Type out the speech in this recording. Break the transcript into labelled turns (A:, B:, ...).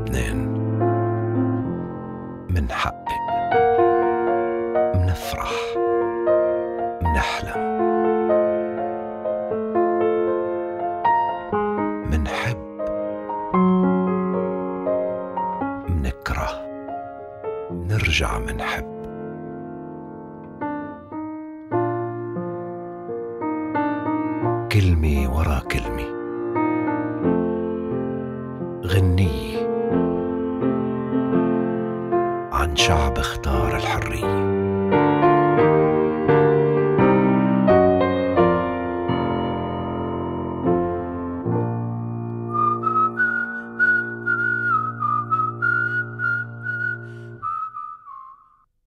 A: لبنان، منحقق، منفرح، منحلم، منحب، منكره، نرجع منحب. كلمة ورا كلمة، غنية عن شعب اختار الحرية.